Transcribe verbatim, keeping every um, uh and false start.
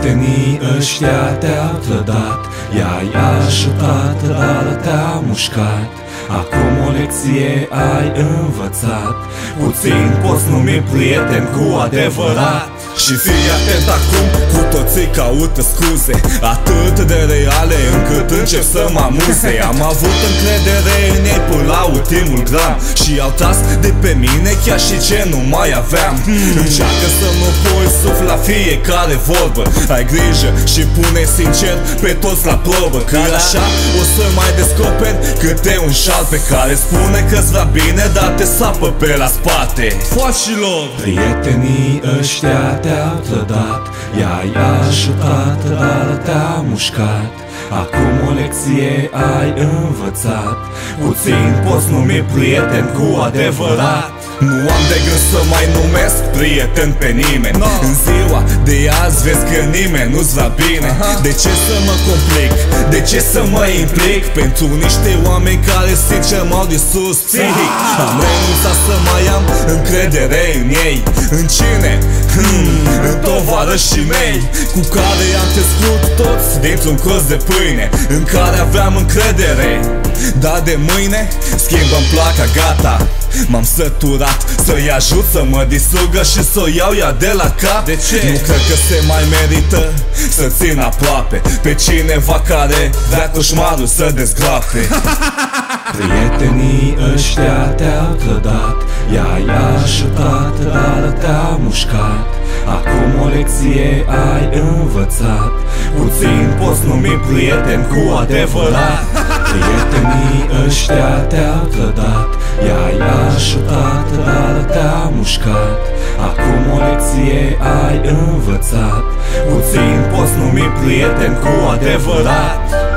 Prietenii ăștia te-au trădat, i-ai ajutat, dar te-au mușcat. Acum o lecție ai învățat, puțin poți numi prieten cu adevărat. Și fii atent acum, cu toții caută scuze atât de reale încât încep să mă amuze. Am avut încredere în ei până la ultimul gram și au tras de pe mine chiar și ce nu mai aveam. Încearcă să nu pui suf la fiecare vorbă, ai grijă și pune sincer pe toți la probă, că așa o să mai descoperi câte un șal pe care spune că-ți va bine, dar te sapă pe la spate. Foașilor! Prietenii ăștia te-au trădat, i-ai ajutat, dar te-au mușcat. Acum o lecție ai învățat, puțin poți numi prieten cu adevărat. Nu am de gând să mai numesc prieten pe nimeni, no. În ziua de azi vezi că nimeni nu-ți va bine. Aha. De ce să mă complic? De ce să mă implic pentru niște oameni care sincer m-au distrus psihic? Am renunțat să mai am încredere în ei. În cine? Hmm, în tovarășii mei cu care am crescut toți dintr-un colț de pâine, în care aveam încredere. Dar de mâine schimbăm placa, gata. M-am săturat să-i ajut să mă distrugă și să o iau ea de la cap. De ce? Nu cred că se mai merită să țin aproape pe cineva care vrea coșmarul să dezgroape. Prietenii ăștia te-au trădat, i-ai ajutat, dar te-au mușcat. Acum o lecție ai învățat, puțin poți numi prieten cu adevărat. Prietenii ăștia te-au trădat, i-ai ajutat, dar te-au mușcat. Acum o lecție ai învățat, puțin poți numi prieten cu adevărat.